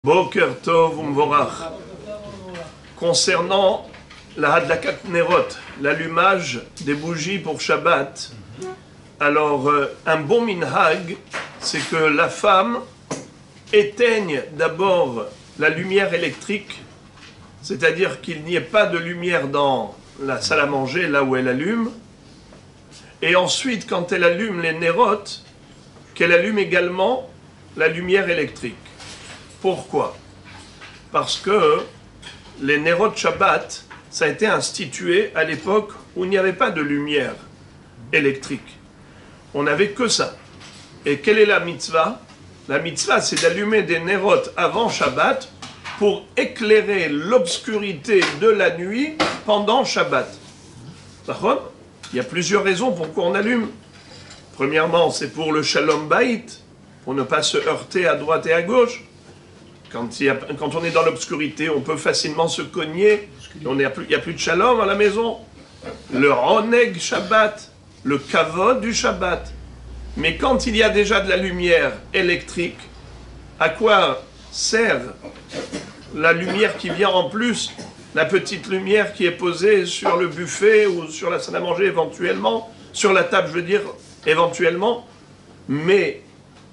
Boker Tov Umvorach. Concernant la Hadlakat Nerot, l'allumage des bougies pour Shabbat, alors un bon minhag, c'est que la femme éteigne d'abord la lumière électrique, c'est-à-dire qu'il n'y ait pas de lumière dans la salle à manger, là où elle allume, et ensuite, quand elle allume les Nerot, qu'elle allume également la lumière électrique. Pourquoi? Parce que les Nerot Shabbat, ça a été institué à l'époque où il n'y avait pas de lumière électrique. On n'avait que ça. Et quelle est la mitzvah? La mitzvah, c'est d'allumer des Nerot avant Shabbat pour éclairer l'obscurité de la nuit pendant Shabbat. D'accord? Il y a plusieurs raisons pourquoi on allume. Premièrement, c'est pour le Shalom Bayit, pour ne pas se heurter à droite et à gauche. Quand on est dans l'obscurité, on peut facilement se cogner. Il n'y a plus de shalom à la maison. Le Roneg Shabbat, le Kavod du Shabbat. Mais quand il y a déjà de la lumière électrique, à quoi sert la lumière qui vient en plus, la petite lumière qui est posée sur le buffet ou sur la salle à manger éventuellement, sur la table, je veux dire, éventuellement, mais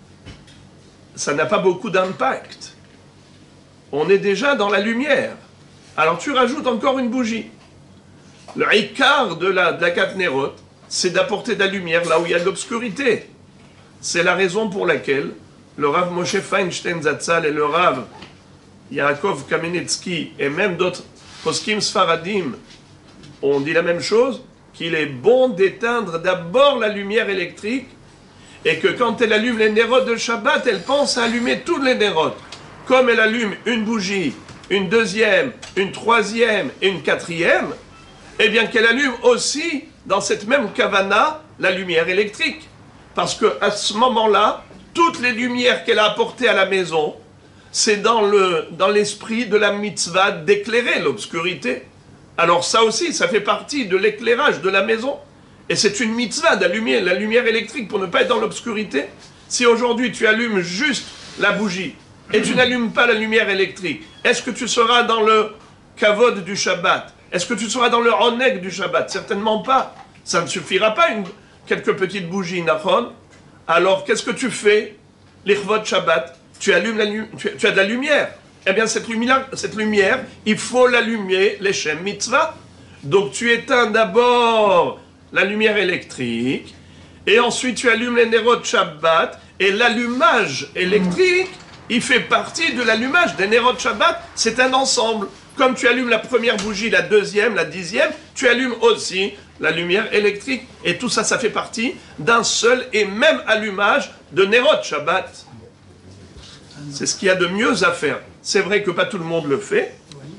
ça n'a pas beaucoup d'impact. On est déjà dans la lumière. Alors tu rajoutes encore une bougie. Le ikar de la Hadlakat Nerot, c'est d'apporter de la lumière là où il y a de l'obscurité. C'est la raison pour laquelle le Rav Moshe Feinstein Zatzal et le Rav Yaakov Kamenetsky et même d'autres poskim sfaradim ont dit la même chose, qu'il est bon d'éteindre d'abord la lumière électrique et que quand elle allume les Nerot de Shabbat, elle pense à allumer tous les Nerot. Comme elle allume une bougie, une deuxième, une troisième et une quatrième, eh bien qu'elle allume aussi, dans cette même kavana, la lumière électrique. Parce qu'à ce moment-là, toutes les lumières qu'elle a apportées à la maison, c'est dans l'esprit de la mitzvah d'éclairer l'obscurité. Alors ça aussi, ça fait partie de l'éclairage de la maison. Et c'est une mitzvah d'allumer la lumière électrique pour ne pas être dans l'obscurité. Si aujourd'hui tu allumes juste la bougie, et tu n'allumes pas la lumière électrique, est-ce que tu seras dans le kavod du Shabbat? Est-ce que tu seras dans le roneg du Shabbat? Certainement pas. Ça ne suffira pas, quelques petites bougies, nachon. Alors, qu'est-ce que tu fais? L'Ichvot Shabbat, tu allumes tu as de la lumière. Eh bien, cette lumière, il faut l'allumer, les Shem Mitzvah. Donc, tu éteins d'abord la lumière électrique, et ensuite tu allumes les Nerot Shabbat, et l'allumage électrique, il fait partie de l'allumage des Nerot Shabbat, c'est un ensemble. Comme tu allumes la première bougie, la deuxième, la dixième, tu allumes aussi la lumière électrique. Et tout ça, ça fait partie d'un seul et même allumage de Nerot Shabbat. C'est ce qu'il y a de mieux à faire. C'est vrai que pas tout le monde le fait,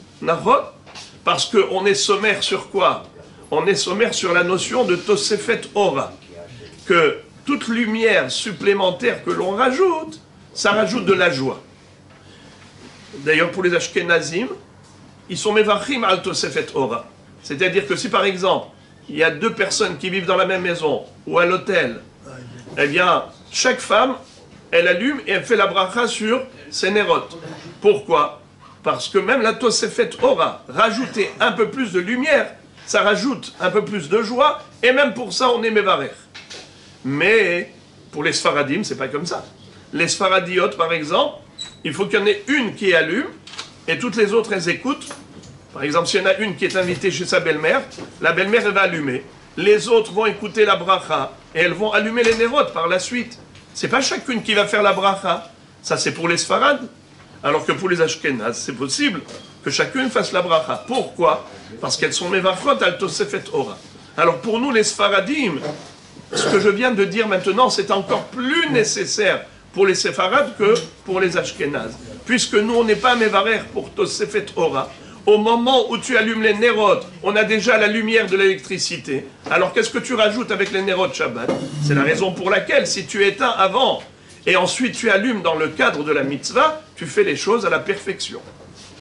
parce qu'on est sommaire sur quoi? On est sommaire sur la notion de Tosefet Ora, que toute lumière supplémentaire que l'on rajoute, ça rajoute de la joie. D'ailleurs, pour les Ashkenazim, ils sont mevachim al tosefet ora. C'est-à-dire que si, par exemple, il y a deux personnes qui vivent dans la même maison ou à l'hôtel, eh bien, chaque femme, elle allume et elle fait la bracha sur ses Nerot. Pourquoi? Parce que même la tosefet ora, rajouter un peu plus de lumière, ça rajoute un peu plus de joie, et même pour ça, on est mevarech. Mais, pour les Sfaradim, c'est pas comme ça. Les Sfaradiotes, par exemple, il faut qu'il y en ait une qui allume et toutes les autres, elles écoutent. Par exemple, s'il y en a une qui est invitée chez sa belle-mère, la belle-mère, elle va allumer. Les autres vont écouter la bracha et elles vont allumer les Nerot par la suite. C'est pas chacune qui va faire la bracha. Ça, c'est pour les Sfarad. Alors que pour les Ashkenaz, c'est possible que chacune fasse la bracha. Pourquoi? Parce qu'elles sont mevachot al tosefet ora. Alors pour nous, les Sfaradim, ce que je viens de dire maintenant, c'est encore plus nécessaire pour les Séfarades que pour les Ashkénazes. Puisque nous, on n'est pas mévarer pour Tosefet Ora. Au moment où tu allumes les Nerot, on a déjà la lumière de l'électricité. Alors qu'est-ce que tu rajoutes avec les Nerot Shabbat? C'est la raison pour laquelle, si tu éteins avant, et ensuite tu allumes dans le cadre de la mitzvah, tu fais les choses à la perfection.